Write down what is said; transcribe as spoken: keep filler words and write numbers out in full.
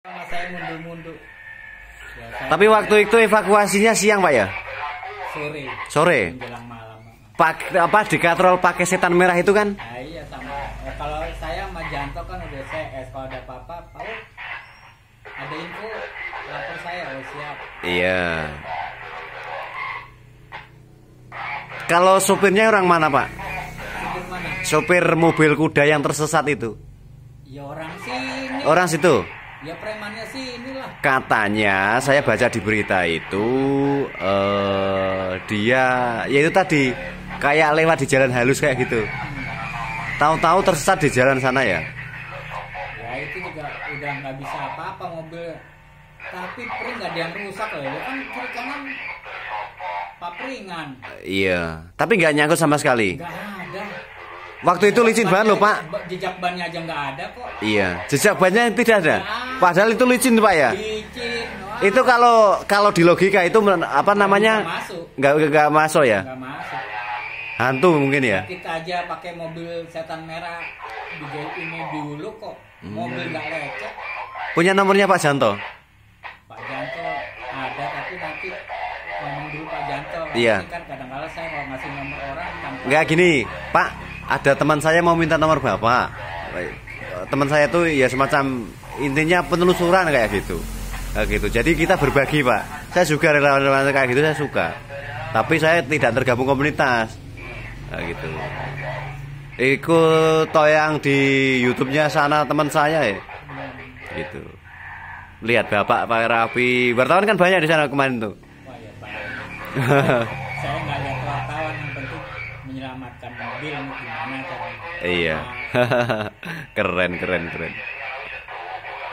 Sama saya mundur-mundur. Ya, saya Tapi waktu itu evakuasinya siang Pak ya? sore. Sore. Menjelang malam. Pak apa dikatrol pakai setan merah itu kan? Nah, iya sama. Eh, kalau saya sama Janto kan udah C S. Kalau ada apa-apa, Pak, ada info lapor saya. Oh siap. Iya. Kalau sopirnya orang mana Pak? Sipir mana? Sopir mobil kuda yang tersesat itu? Ya orang sini. Orang situ? Ya premannya sini lah. Katanya saya baca di berita itu eh, dia ya itu tadi kayak lewat di jalan halus kayak gitu. Tahu-tahu tersesat di jalan sana ya? Ya itu juga udah nggak bisa apa-apa mobil. Tapi pring nggak ada yang rusak loh. Ya kan kiri kanan papringan. Iya. Tapi nggak nyangkut sama sekali. Nggak ada. Waktu itu licin banget loh Pak. Jejak bannya aja nggak ada kok. Iya. Jejak bannya tidak ada. Padahal itu licin Pak ya. Licin. Wah. Itu kalau kalau di logika itu apa namanya? Nggak masuk. Nggak nggak masuk ya? Nggak masuk. Hantu mungkin ya. Kita aja pakai mobil setan merah di ini dulu kok. Mobil nggak lecet. Punya nomornya Pak Janto? Pak Janto ada tapi nanti ngomong dulu Pak Janto. Iya. Nanti kan kadang-kadang saya kalau ngasih nomor orang tanpa. Nggak gini, Pak. Ada teman saya mau minta nomor Bapak. Teman saya tuh ya semacam intinya penelusuran kayak gitu. Kayak gitu. Jadi kita berbagi, Pak. Saya juga relawan-relawan kayak gitu saya suka. Tapi saya tidak tergabung komunitas. Kayak gitu. Ikut toyang di YouTube-nya sana teman saya ya. Gitu. Lihat Bapak pakai rapi. Wartawan kan banyak di sana kemarin tuh. Wah ya Pak. Saya nggak lihat wartawan, yang penting menyelamatkan mobil gimana caranya. Iya. Keren keren keren.